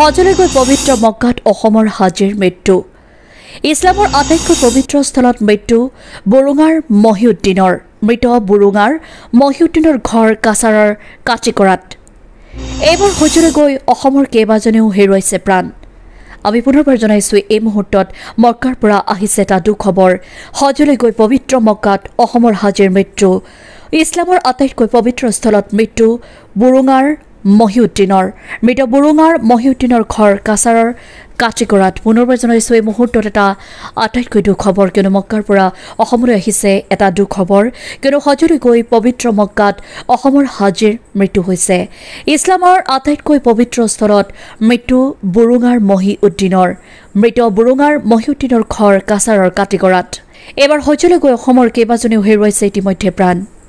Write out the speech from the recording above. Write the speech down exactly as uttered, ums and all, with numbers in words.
হজলৈ গৈ পবিত্ৰ মক্কাত অসমৰ হাজীৰ মৃত্যু। ইছলামৰ আটাইতকৈ পবিত্ৰ স্থলত মৃত্যু বুৰুঙাৰ মহিউদ্দিনৰ। মৃত বুৰুঙাৰ মহিউদ্দিনৰ ঘৰ কাছাৰৰ কাচিকৰাত। এইবাৰ হজলৈ গৈ অসমৰ কেইবাজনেও হেৰুৱাইছে প্ৰাণ। আমি পুনৰবাৰ জনাইছো এই মুহূৰ্তত মক্কাৰ পৰা আহিছে এটা দুখবৰ। হজলৈ গৈ পবিত্ৰ মক্কাত অসমৰ হাজীৰ মৃত্যু। ইছলামৰ আটাইতকৈ পবিত্ৰ স্থলত মৃত্যু বুৰুঙাৰ মহিউদ্দিনৰ। মৃত বুৰুঙাৰ মহিউদ্দিনৰ ঘৰ কাছাৰৰ কাচিকৰাত। পুনৰবাৰ জনাইছো এই মুহূৰ্তত এটা আটাইতকৈ দুখবৰ, কিয়নো মক্কাৰ পৰা অসমলৈ আহিছে এটা দুখবৰ, কিয়নো হজলৈ গৈ পবিত্ৰ মক্কাত অসমৰ হাজীৰ মৃত্যু হৈছে। ইছলামৰ আটাইতকৈ পবিত্ৰ স্থলত মৃত্যু বুৰুঙাৰ মহিউদ্দিনৰ। মৃত বুৰুঙাৰ মহিউদ্দিনৰ ঘৰ কাছাৰৰ কাটিকৰাত। এইবাৰ হজলৈ গৈ অসমৰ কেইবাজনেও হেৰুৱাইছে ইতিমধ্যে প্ৰাণ।